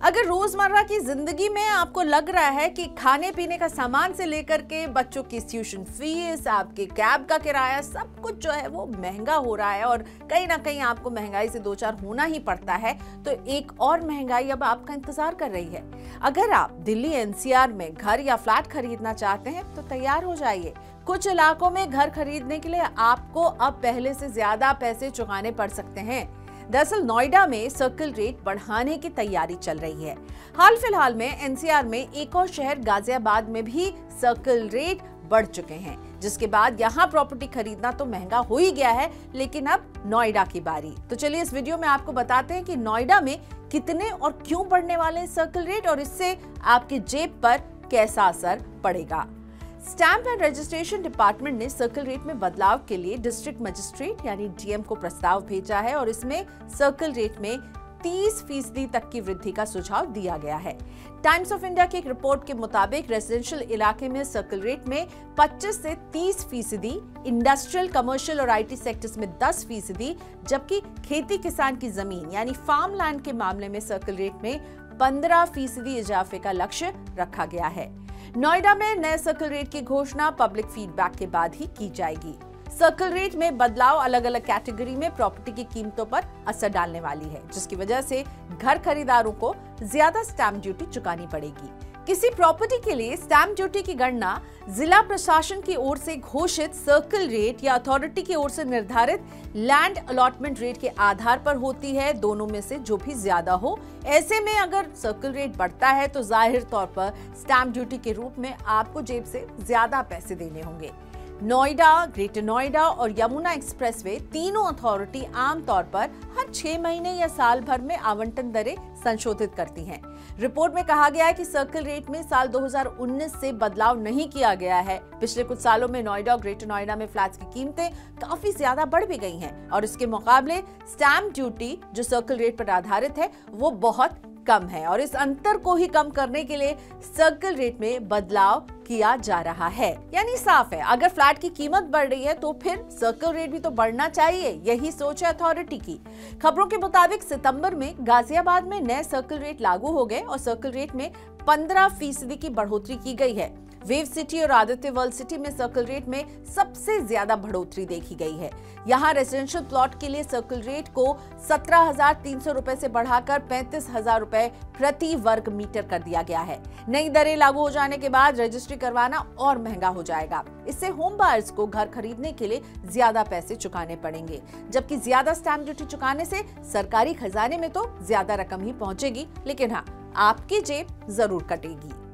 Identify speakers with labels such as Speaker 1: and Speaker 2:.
Speaker 1: अगर रोजमर्रा की जिंदगी में आपको लग रहा है कि खाने पीने का सामान से लेकर के बच्चों की ट्यूशन फीस, आपके कैब का किराया, सब कुछ जो है वो महंगा हो रहा है और कहीं ना कहीं आपको महंगाई से दो चार होना ही पड़ता है, तो एक और महंगाई अब आपका इंतजार कर रही है। अगर आप दिल्ली एनसीआर में घर या फ्लैट खरीदना चाहते हैं तो तैयार हो जाइए। कुछ इलाकों में घर खरीदने के लिए आपको अब पहले से ज्यादा पैसे चुकाने पड़ सकते हैं। दरअसल नोएडा में सर्कल रेट बढ़ाने की तैयारी चल रही है। हाल फिलहाल में एनसीआर में एक और शहर गाजियाबाद में भी सर्कल रेट बढ़ चुके हैं, जिसके बाद यहाँ प्रॉपर्टी खरीदना तो महंगा हो ही गया है, लेकिन अब नोएडा की बारी। तो चलिए इस वीडियो में आपको बताते हैं कि नोएडा में कितने और क्यों बढ़ने वाले हैं सर्कल रेट और इससे आपकी जेब पर कैसा असर पड़ेगा। स्टैंप एंड रजिस्ट्रेशन डिपार्टमेंट ने सर्कल रेट में बदलाव के लिए डिस्ट्रिक्ट मजिस्ट्रेट यानी डीएम को प्रस्ताव भेजा है और इसमें सर्कल रेट में 30% तक की वृद्धि का सुझाव दिया गया है। टाइम्स ऑफ इंडिया की एक रिपोर्ट के मुताबिक रेजिडेंशियल इलाके में सर्कल रेट में 25 से 30%, इंडस्ट्रियल, कमर्शियल और आईटी सेक्टर्स में 10%, जबकि खेती किसान की जमीन यानी फार्म लैंड के मामले में सर्कल रेट में 15% इजाफे का लक्ष्य रखा गया है। नोएडा में नए सर्कल रेट की घोषणा पब्लिक फीडबैक के बाद ही की जाएगी। सर्कल रेट में बदलाव अलग अलग कैटेगरी में प्रॉपर्टी की कीमतों पर असर डालने वाली है, जिसकी वजह से घर खरीदारों को ज्यादा स्टैंप ड्यूटी चुकानी पड़ेगी। किसी प्रॉपर्टी के लिए स्टैंप ड्यूटी की गणना जिला प्रशासन की ओर से घोषित सर्कल रेट या अथॉरिटी की ओर से निर्धारित लैंड अलॉटमेंट रेट के आधार पर होती है, दोनों में से जो भी ज्यादा हो। ऐसे में अगर सर्कल रेट बढ़ता है तो जाहिर तौर पर स्टैंप ड्यूटी के रूप में आपको जेब से ज्यादा पैसे देने होंगे। नोएडा, ग्रेटर नोएडा और यमुना एक्सप्रेसवे तीनों अथॉरिटी आमतौर पर हर 6 महीने या साल भर में आवंटन दरें संशोधित करती हैं। रिपोर्ट में कहा गया है कि सर्कल रेट में साल 2019 से बदलाव नहीं किया गया है। पिछले कुछ सालों में नोएडा और ग्रेटर नोएडा में फ्लैट्स की कीमतें काफी ज्यादा बढ़ भी गई हैं और इसके मुकाबले स्टैंप ड्यूटी जो सर्कल रेट पर आधारित है वो बहुत कम है और इस अंतर को ही कम करने के लिए सर्कल रेट में बदलाव किया जा रहा है। यानी साफ है, अगर फ्लैट की कीमत बढ़ रही है तो फिर सर्कल रेट भी तो बढ़ना चाहिए, यही सोच है अथॉरिटी की। खबरों के मुताबिक सितंबर में गाजियाबाद में नए सर्कल रेट लागू हो गए और सर्कल रेट में 15% की बढ़ोतरी की गई है। वेव सिटी और आदित्य वर्ल्ड सिटी में सर्कल रेट में सबसे ज्यादा बढ़ोतरी देखी गई है। यहाँ रेजिडेंशियल प्लॉट के लिए सर्कल रेट को 17,300 रुपए से बढ़ाकर 35,000 रुपए प्रति वर्ग मीटर कर दिया गया है। नई दरें लागू हो जाने के बाद रजिस्ट्री करवाना और महंगा हो जाएगा। इससे होम बायर्स को घर खरीदने के लिए ज्यादा पैसे चुकाने पड़ेंगे, जबकि ज्यादा स्टैंप ड्यूटी चुकाने से सरकारी खजाने में तो ज्यादा रकम ही पहुंचेगी, लेकिन हाँ, आपकी जेब जरूर कटेगी।